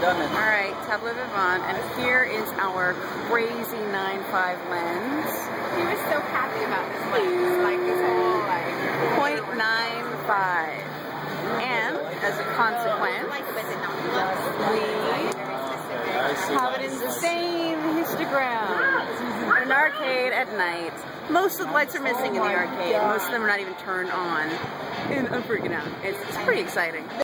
Alright, Tableau Vivant, and here is our crazy 9.5 lens. He was so happy about this lens, like this whole like 0.95. And as a consequence, we have it in the same histogram. An arcade at night. Most of the lights are missing in the arcade. Most of them are not even turned on. And I'm freaking out. It's pretty exciting.